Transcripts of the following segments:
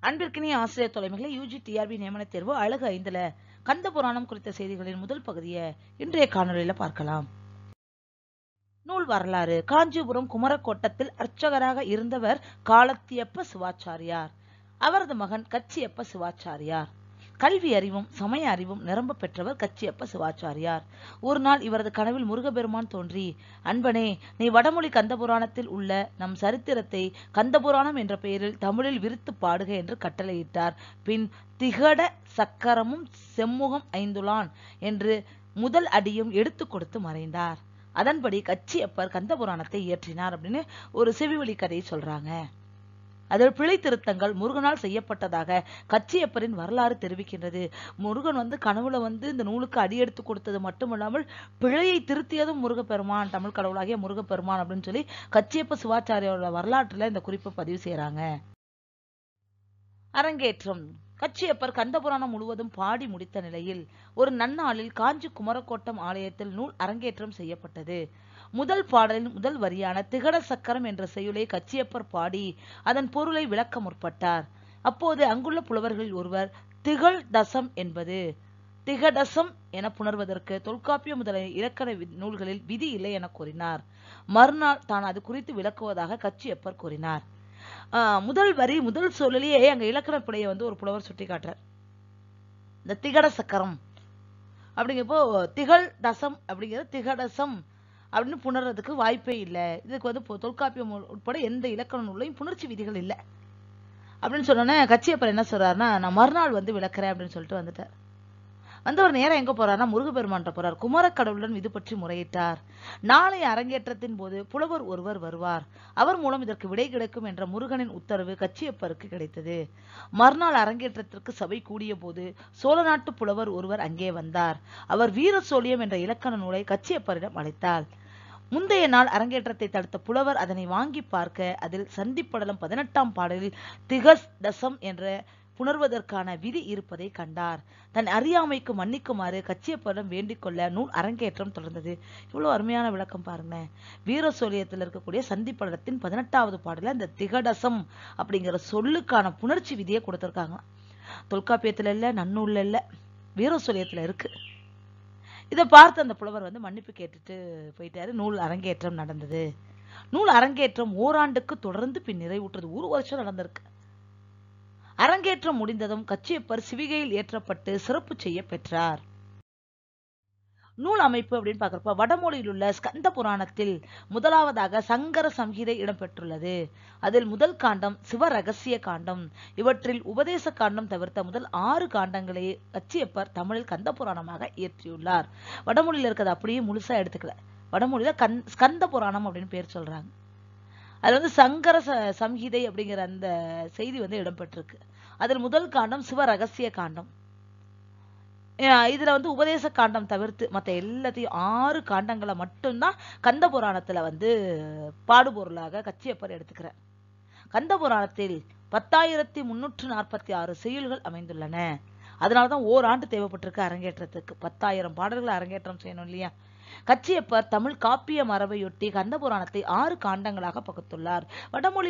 அன்பிற்கினிய ஆசிரியர் தொலைமைகளை UG TRP நியமன தேர்வு அழகு 5ல கந்த புராணம் குறித்த செய்திகளின் முதல் பகுதியை இன்றைய காணொலியில பார்க்கலாம். நூல் வரலாறு. காஞ்சிபுரம் குமரக்கோட்டத்தில் அர்ச்சகராக இருந்தவர் காலத்தியப்ப சிவாச்சாரியார். அவரது மகன் கச்சியப்ப சிவாச்சாரியார். கல்வி அறிவும் சமய அறிவும் நிரம்ப பெற்றவர் கச்சியப்ப சிவாச்சாரியார். ஒரு நாள் இவரது கனவில் முருகப்பெருமான் தோன்றி, அன்பனே, நீ வடமொழி கந்தபுராணத்தில் உள்ள நம் சரித்திரத்தை கந்தபுராணம் என்ற பெயரில் தமிழில் விரித்து பாடுக என்று கட்டளையிட்டார். பின் திகட சக்கரமும் செம்முகம் ஐந்துலான் என்று முதல் அடியும் எடுத்து கொடுத்து மறைந்தார். அதன்படி கச்சியப்பர் கந்தபுராணத்தை இயற்றினார் அப்படின்னு ஒரு செவிவழி கதையை சொல்றாங்க. அதில் பிழை திருத்தங்கள் முருகனால் செய்யப்பட்டதாக கச்சியப்பரின் வரலாறு தெரிவிக்கின்றது. முருகன் கனவுல இந்த நூலுக்கு அடியெடுத்து கொடுத்தது மட்டுமல்லாமல் பிழையை திருத்தியதும் முருகப்பெருமான், தமிழ் கடவுளாகிய முருகப்பெருமான் அப்படின்னு சொல்லி கச்சியப்ப சிவாச்சாரியோட வரலாற்றுல இந்த குறிப்பை பதிவு செய்யறாங்க. அரங்கேற்றம். கச்சியப்பர் கந்தபுராணம் முழுவதும் பாடி முடித்த நிலையில் ஒரு நன்னாளில் காஞ்சி குமரக்கோட்டம் ஆலயத்தில் நூல் அரங்கேற்றம் செய்யப்பட்டது. முதல் பாடலின் முதல் வரியான திகட சக்கரம் என்ற செய்யுளை கச்சியப்பர் பாடி அதன் பொருளை விளக்க முற்பட்டார். அப்போது அங்குள்ள புலவர்களில் ஒருவர் திகழ் தசம் என்பது திகடசம் என புணர்வதற்கு தொல்காப்பிய முதலிய இலக்கண நூல்களில் விதி இல்லை என கூறினார். மறுநாள் தான் அது குறித்து விளக்குவதாக கச்சியப்பர் கூறினார். முதல் வரி முதல் சொல்லிலேயே அங்க இலக்கண பிழையை ஒரு புலவர் சுட்டி காட்டுறார். இந்த திகட சக்கரம் அப்படிங்கிறப்போ திகழ் தசம் அப்படிங்கிறது திகடசம் அப்படின்னு புணர்றதுக்கு வாய்ப்பே இல்லை. இதுக்கு தொல்காப்பியம் உட்பட எந்த இலக்கண நூலையும் புணர்ச்சி விதிகள் இல்லை அப்படின்னு சொன்னோன்னே கச்சியப்பர் என்ன சொல்றாருன்னா, நான் மறுநாள் விளக்குறேன் அப்படின்னு சொல்லிட்டு வந்துட்டார். ஒரு நேரம் எங்க போறாருன்னா முருகப்பெருமான் போறார். குமரக்கடவுளுடன் இது பற்றி முறையிட்டார். நாளைய அரங்கேற்றத்தின் போது புலவர் ஒருவர் வருவார், அவர் மூலம் இதற்கு விடை கிடைக்கும் என்ற முருகனின் உத்தரவு கச்சியப்பருக்கு கிடைத்தது. மறுநாள் அரங்கேற்றத்திற்கு சபை கூடிய போது சோழ நாட்டு புலவர் ஒருவர் அங்கே வந்தார். அவர் வீர சோழியம் என்ற இலக்கண நூலை கச்சியப்பரிடம் அளித்தார். முந்தைய நாள் அரங்கேற்றத்தை தடுத்த புலவர் அதனை வாங்கி பார்க்க அதில் சந்திப்படலம் 18ஆம் பாடலில் திகஸ் தசம் என்ற புணர்வதற்கான விதி இருப்பதை கண்டார். தன் அறியாமைக்கு மன்னிக்குமாறு கச்சியப்பரிடம் வேண்டிக் கொள்ள நூல் அரங்கேற்றம் தொடர்ந்தது. இவ்வளவு அருமையான விளக்கம் பாருங்க. வீர சோழியத்தில் இருக்கக்கூடிய சந்திப்படலத்தின் 18வது பாடல இந்த திகடசம் அப்படிங்கிற சொல்லுக்கான புணர்ச்சி விதியை கொடுத்திருக்காங்க. தொல்காப்பியத்துல இல்ல, நன்னூல்ல இல்ல, வீர சோழியத்துல இருக்கு. இதை பார்த்து அந்த புலவர் மன்னிப்பு கேட்டுட்டு போயிட்டாரு. நூல் அரங்கேற்றம் நடந்தது. நூல் அரங்கேற்றம் ஓராண்டுக்கு தொடர்ந்து பின் நிறைவுற்றது. 1 வருஷம் நடந்திருக்கு. அரங்கேற்றம் முடிந்ததும் கச்சியப்பர் சிவிகையில் ஏற்றப்பட்டு சிறப்பு செய்ய பெற்றார். நூல் அமைப்பு அப்படின்னு பார்க்கிறப்ப வடமொழியில் உள்ள ஸ்கந்த புராணத்தில் முதலாவதாக சங்கர சம்ஹிதை இடம்பெற்றுள்ளது. அதில் முதல் காண்டம் சிவ ரகசிய காண்டம். இவற்றில் உபதேச காண்டம் தவிர்த்த முதல் 6 காண்டங்களை கச்சியப்பர் தமிழில் கந்த புராணமாக இயற்றியுள்ளார். வடமொழியில இருக்கிறது அப்படியே முழுசா எடுத்துக்கல. வடமொழியில ஸ்கந்த புராணம் அப்படின்னு பேர் சொல்றாங்க. அதுல சங்கர சம்ஹிதை அப்படிங்கிற அந்த செய்தி இடம்பெற்றிருக்கு. அதில் முதல் காண்டம் சிவ ரகசிய காண்டம். இதுல உபதேச காண்டம் தவிர்த்து மற்ற எல்லாத்தையும் 6 காண்டங்களை மட்டும்தான் கந்த புராணத்துல பாடுபொருளாக கச்சியப்பர் எடுத்துக்கிறார். கந்த புராணத்தில் 10,346 செய்யுள்கள் அமைந்துள்ளன. அதனாலதான் ஓராண்டு தேவைப்பட்டிருக்கு அரங்கேற்றத்துக்கு. 10,000 பாடல்களை அரங்கேற்றம் செய்யணும் இல்லையா? கச்சியப்பர் தமிழ் காப்பிய மரபையொட்டி கந்த புராணத்தை 6 காண்டங்களாக பகுத்துள்ளார். வடமொழி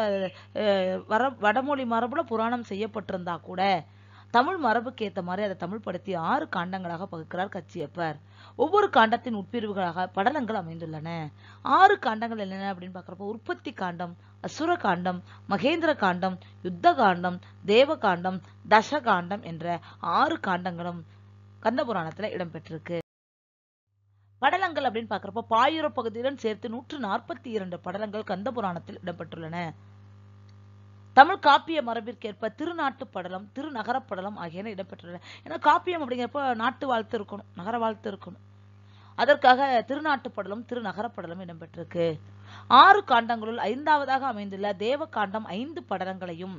மரபுல புராணம் செய்யப்பட்டிருந்தா கூட தமிழ் மரபுக்கு ஏற்ற மாதிரி அதை தமிழ் படுத்தி 6 காண்டங்களாக பகுக்கிறார் கச்சியப்பர். ஒவ்வொரு காண்டத்தின் உட்பிரிவுகளாக படலங்கள் அமைந்துள்ளன. 6 காண்டங்கள் என்னென்ன அப்படின்னு பாக்குறப்ப உற்பத்தி காண்டம், அசுர காண்டம், மகேந்திர காண்டம், யுத்த காண்டம், தேவ காண்டம், தச காண்டம் என்ற 6 காண்டங்களும் கந்த புராணத்துல இடம்பெற்றிருக்கு. படலங்கள் அப்படின்னு பாக்குறப்ப பாயுர பகுதியுடன் சேர்த்து 142 படலங்கள் கந்த புராணத்தில் இடம்பெற்றுள்ளன. தமிழ் காப்பிய மரபிற்கேற்ப திருநாட்டு படலம், திருநகர படலம் ஆகியன இடம்பெற்றுள்ளன. ஏன்னா காப்பியம் அப்படிங்கிறப்ப நாட்டு வாழ்த்து இருக்கணும், நகர வாழ்த்து இருக்கணும். அதற்காக திருநாட்டு படலம், திருநகர படலம் இடம்பெற்றிருக்கு. 6 காண்டங்களுள் 5வதாக அமைந்துள்ள தேவ காண்டம் 5 படலங்களையும்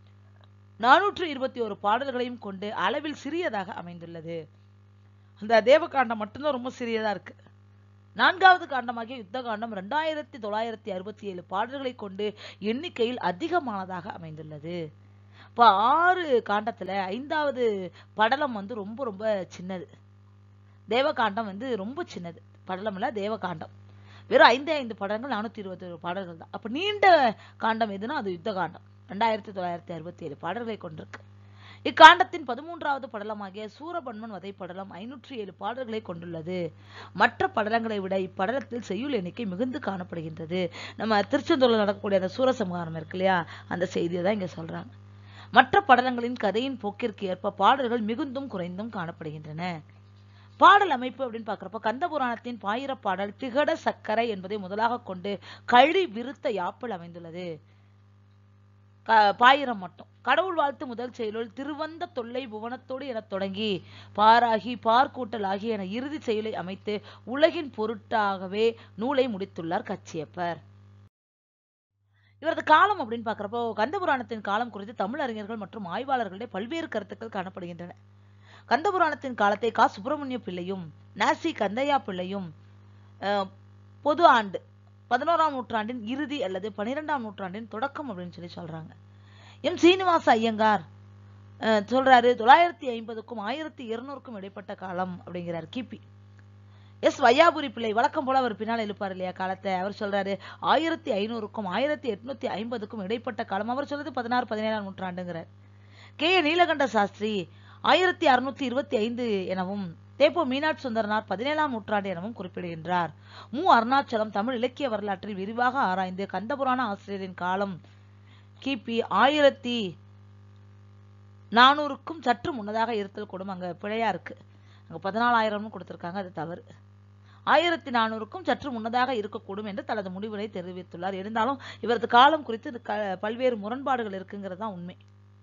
421 பாடல்களையும் கொண்டு அளவில் சிறியதாக அமைந்துள்ளது. அந்த தேவ காண்டம் மட்டும்தான் ரொம்ப சிறியதா இருக்கு. 4வது காண்டமாகிய யுத்த காண்டம் 2967 பாடல்களை கொண்டு எண்ணிக்கையில் அதிகமானதாக அமைந்துள்ளது. இப்ப 6 காண்டத்துல 5வது படலம் ரொம்ப ரொம்ப சின்னது. தேவகாண்டம் ரொம்ப சின்னது. படலம் இல்ல, தேவகாண்டம் வெறும் 5 படங்கள் 421 பாடல்கள் தான். அப்ப நீண்ட காண்டம் எதுனா அது யுத்த காண்டம். 2967 பாடல்களை கொண்டிருக்கு. இக்காண்டத்தின் 13வது படலமாகிய சூரபன்மன் வதை படலம் 507 பாடல்களை கொண்டுள்ளது. மற்ற படலங்களை விட இப்படலத்தில் செய்யுள் எண்ணிக்கை மிகுந்து காணப்படுகின்றது. நம்ம திருச்செந்தூர்ல நடக்கக்கூடிய அந்த சூரசம்ஹாரம் இருக்கு இல்லையா, அந்த செய்தியை தான் இங்க சொல்றாங்க. மற்ற படலங்களின் கதையின் போக்கிற்கு ஏற்ப பாடல்கள் மிகுந்தும் குறைந்தும் காணப்படுகின்றன. பாடல் அமைப்பு அப்படின்னு பாக்குறப்ப கந்தபுராணத்தின் பாயிர பாடல் திகட சக்கரை என்பதை முதலாக கொண்டு கழி விருத்த யாப்பில் அமைந்துள்ளது. பாயிரம் மட்டும். கடவுள் வாழ்த்து முதல் செயலுள் திருவந்த தொல்லை புவனத்தோடு என தொடங்கி பாராகி பார்க்கூட்டல் ஆகிய என இறுதி செயலை அமைத்து உலகின் பொருட்டாகவே நூலை முடித்துள்ளார் கச்சியப்பர். இவரது காலம் அப்படின்னு பாக்குறப்போ கந்தபுராணத்தின் காலம் குறித்து தமிழறிஞர்கள் மற்றும் ஆய்வாளர்களுடைய பல்வேறு கருத்துக்கள் காணப்படுகின்றன. கந்தபுராணத்தின் காலத்தை கா. சுப்பிரமணிய பிள்ளையும் நாசி கந்தையா பிள்ளையும் பொது ஆண்டு 11ஆம் நூற்றாண்டின் இறுதி அல்லது 12ஆம் நூற்றாண்டின் தொடக்கம் அப்படின்னு சொல்றாங்க. எம். சீனிவாச ஐயங்கார் சொல்றாரு 950க்கும் 1200க்கும் இடைப்பட்ட காலம் அப்படிங்கிறார் கிபி. எஸ். வையாபுரி பிள்ளை வழக்கம் போல அவர் பின்னால் எழுப்பார் இல்லையா காலத்தை, அவர் சொல்றாரு 1500க்கும் 1850க்கும் இடைப்பட்ட காலம். அவர் சொல்றது 16 17ஆம் நூற்றாண்டுங்கிறார். கே. நீலகண்ட சாஸ்திரி 1625 எனவும் தேப்போ மீனாட்சி சுந்தரனார் 17ஆம் நூற்றாண்டு எனவும் குறிப்பிடுகின்றார். மு. அருணாச்சலம் தமிழ் இலக்கிய வரலாற்றில் விரிவாக ஆராய்ந்து கந்தபுராண ஆசிரியரின் காலம் கிபி 1400க்கும் சற்று முன்னதாக இருத்தல் கூடும். அங்க பிழையா இருக்கு, அங்க 14,000 கொடுத்திருக்காங்க, அது தவறு. 1400க்கும் சற்று முன்னதாக இருக்கக்கூடும் என்று தனது முடிவினை தெரிவித்துள்ளார். இருந்தாலும் இவரது காலம் குறித்து பல்வேறு முரண்பாடுகள் இருக்குங்கிறது தான் உண்மை.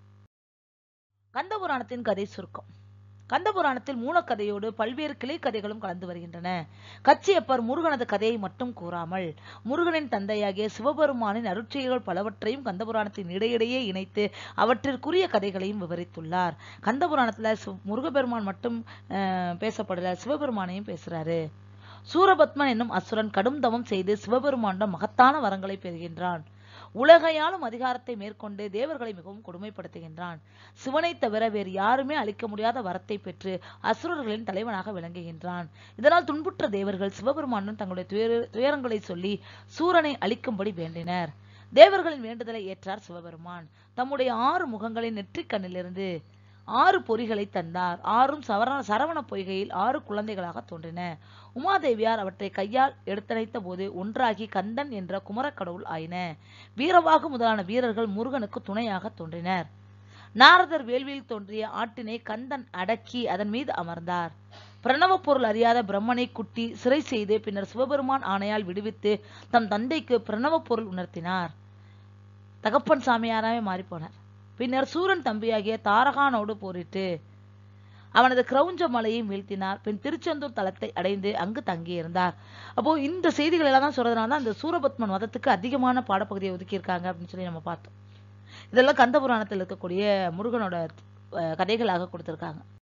கந்தபுராணத்தின் கதை சுருக்கம். கந்தபுராணத்தில் மூலக்கதையோடு பல்வேறு கிளை கதைகளும் கலந்து வருகின்றன. கச்சியப்பர் முருகனது கதையை மட்டும் கூறாமல் முருகனின் தந்தையாகிய சிவபெருமானின் அருட்செயல்கள் பலவற்றையும் கந்தபுராணத்தின் இடையிடையே இணைத்து அவற்றிற்குரிய கதைகளையும் விவரித்துள்ளார். கந்தபுராணத்துல முருகபெருமான் மட்டும் பேசப்படல, சிவபெருமானையும் பேசுறாரு. சூரபத்மன் என்னும் அசுரன் கடும் தவம் செய்து சிவபெருமானிடம் மகத்தான வரங்களை பெறுகின்றான். உலகையாளும் அதிகாரத்தை மேற்கொண்டு தேவர்களை மிகவும் கொடுமைப்படுத்துகின்றான். சிவனை தவிர வேறு யாருமே அளிக்க முடியாத வரத்தை பெற்று அசுரர்களின் தலைவனாக விளங்குகின்றான். இதனால் துன்புற்ற தேவர்கள் சிவபெருமானுடன் தங்களுடைய துயரங்களை சொல்லி சூரனை அழிக்கும்படி வேண்டினர். தேவர்களின் வேண்டுதலை ஏற்றார் சிவபெருமான். தம்முடைய 6 முகங்களின் நெற்றிக் கண்ணிலிருந்து 6 பொறிகளை தந்தார். 6ம் சரவண பொய்கையில் 6 குழந்தைகளாக தோன்றின. உமாதேவியார் அவற்றை கையால் எடுத்தணைத்த போது ஒன்றாகி கந்தன் என்ற குமரக்கடவுள் ஆயின. வீரவாகு முதலான வீரர்கள் முருகனுக்கு துணையாக தோன்றினர். நாரதர் வேள்வியில் தோன்றிய ஆட்டினை கந்தன் அடக்கி அதன் மீது அமர்ந்தார். பிரணவ பொருள் அறியாத பிரம்மனை குட்டி சிறை செய்து பின்னர் சிவபெருமான் ஆணையால் விடுவித்து தம் தந்தைக்கு பிரணவ பொருள் உணர்த்தினார். தகப்பன் சாமியாராவே மாறி போனார். பின்னர் சூரன் தம்பியாகிய தாரகானோடு போரிட்டு அவனது கிரௌஞ்ச மலையை வீழ்த்தினார். பின் திருச்செந்தூர் தலத்தை அடைந்து அங்கு தங்கியிருந்தார். அப்போ இந்த செய்திகள் எல்லாம் தான் சொல்றதுனால தான் இந்த சூரபத்மன் வதத்துக்கு அதிகமான பாடப்பகுதியை ஒதுக்கியிருக்காங்க அப்படின்னு சொல்லி நம்ம பார்த்தோம். இதெல்லாம் கந்தபுராணத்தில் இருக்கக்கூடிய முருகனோட கதைகளாக கொடுத்திருக்காங்க.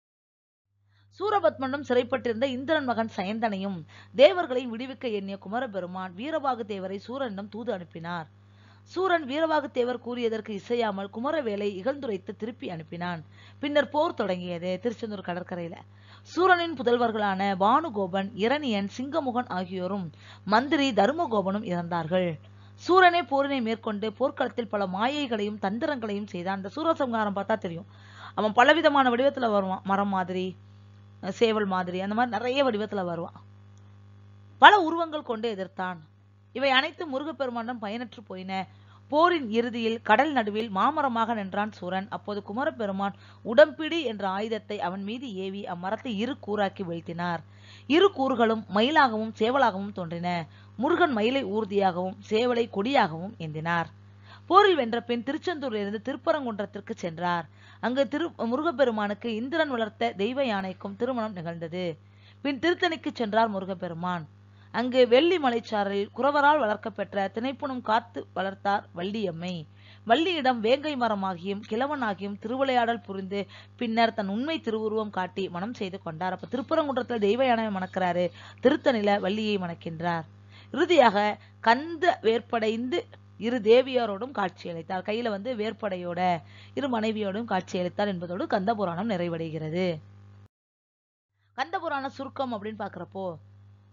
சூரபத்மனும் சிறைப்பட்டிருந்த இந்திரன் மகன் சயந்தனையும் தேவர்களை விடுவிக்க எண்ணிய குமரபெருமான் வீரபாகு தேவரை சூரனிடம் தூது அனுப்பினார். சூரன் வீரவாகு தேவர் கூறியதற்கு இசையாமல் குமரவேலை இகழ்ந்துரைத்து திருப்பி அனுப்பினான். பின்னர் போர் தொடங்கியது. திருச்செந்தூர் கடற்கரையில சூரனின் புதல்வர்களான பானுகோபன், இரணியன், சிங்கமுகன் ஆகியோரும் மந்திரி தர்மகோபனும் இறந்தார்கள். சூரனே போரினை மேற்கொண்டு போர்க்களத்தில் பல மாயைகளையும் தந்திரங்களையும் செய்தான். அந்த சூரசம்ஹாரம் பார்த்தா தெரியும், அவன் பலவிதமான வடிவத்துல வருவான். மரம் மாதிரி, சேவல் மாதிரி, அந்த மாதிரி நிறைய வடிவத்துல வருவான். பல உருவங்கள் கொண்டு எதிர்த்தான். இவை அனைத்து முருகப்பெருமானிடம் பயனற்று போயின. போரின் இறுதியில் கடல் நடுவில் மாமரமாக நின்றான் சூரன். அப்போது குமரப்பெருமான் உடம்பிடி என்ற ஆயுதத்தை அவன் மீது ஏவி அம்மரத்தை 2 கூறாக்கி வீழ்த்தினார். 2 கூறுகளும் மயிலாகவும் சேவலாகவும் தோன்றின. முருகன் மயிலை ஊர்தியாகவும் சேவலை கொடியாகவும் ஏந்தினார். போரில் வென்ற பின் திருச்செந்தூரிலிருந்து திருப்பரங்குன்றத்திற்கு சென்றார். அங்கு முருகப்பெருமானுக்கு இந்திரன் வளர்த்த தெய்வ யானைக்கும் திருமணம் நிகழ்ந்தது. பின் திருத்தணிக்கு சென்றார் முருகப்பெருமான். அங்கு வெள்ளி மலைச்சாரலில் குறவரால் வளர்க்கப்பெற்ற திணைப்புணம் காத்து வளர்த்தார் வள்ளியம்மை. வள்ளியிடம் வேங்கை மரமாகியும் கிழவனாகியும் திருவிளையாடல் புரிந்து பின்னர் தன் உண்மை திருவுருவம் காட்டி மனம் செய்து கொண்டார். அப்ப திருப்பரங்குன்றத்தில் தெய்வ யானை மணக்கிறாரு, திருத்தணில வள்ளியை மணக்கின்றார். இறுதியாக கந்த வேற்படைந்து 2 தேவியாரோடும் காட்சியளித்தார். கையில வேற்படையோட 2 மனைவியோடும் காட்சியளித்தார் என்பதோடு கந்தபுராணம் நிறைவடைகிறது. கந்தபுராண சுருக்கம் அப்படின்னு பாக்குறப்போ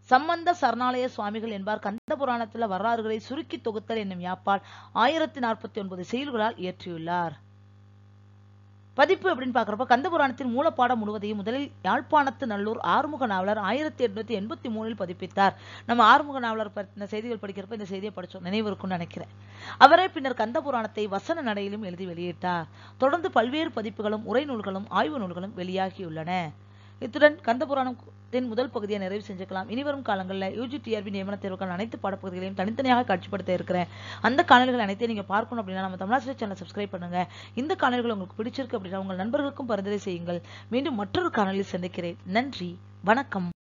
சம்பந்த சரணாலய சுவாமிகள் என்பார் கந்த புராணத்தில் வரலாறுகளை சுருக்கி தொகுத்தல் என்னும் யாப்பால் 1049 செய்யுள்களால் இயற்றியுள்ளார். பதிப்பு அப்படின்னு பாக்குறப்ப கந்த புராணத்தின் மூலப்பாடம் முழுவதையும் முதலில் யாழ்ப்பாணத்து நல்லூர் ஆறுமுக நாவலர் 1883 பதிப்பித்தார். நம்ம ஆறுமுக நாவலர் பற்றின செய்திகள் படிக்கிறப்ப இந்த செய்தியை படிச்சோம், நினைவு இருக்கும்னு நினைக்கிறேன். அவரே பின்னர் கந்த புராணத்தை வசன நடையிலும் எழுதி வெளியிட்டார். தொடர்ந்து பல்வேறு பதிப்புகளும் உரை நூல்களும் ஆய்வு நூல்களும் வெளியாகியுள்ளன. இத்துடன் கந்த புராணத்தின் முதல் பகுதியை நிறைவு செஞ்சுக்கலாம். இனிவரும் காலங்களில் UGTRB நியமன தேர்வுகள் அனைத்து பாடப்பகுதிகளையும் தனித்தனியாக காட்சிப்படுத்த இருக்கிறேன். அந்த காணொலிகள் அனைத்தையும் நீங்க பார்க்கணும் அப்படின்னா நம்ம தமிழாசிரியர் சேனலை சப்ஸ்கிரைப் பண்ணுங்க. இந்த காணொலிகள் உங்களுக்கு பிடிச்சிருக்கு அப்படின்னா உங்கள் நண்பர்களுக்கும் பரிந்துரை செய்யுங்கள். மீண்டும் மற்றொரு காணொலியில் சந்திக்கிறேன். நன்றி, வணக்கம்.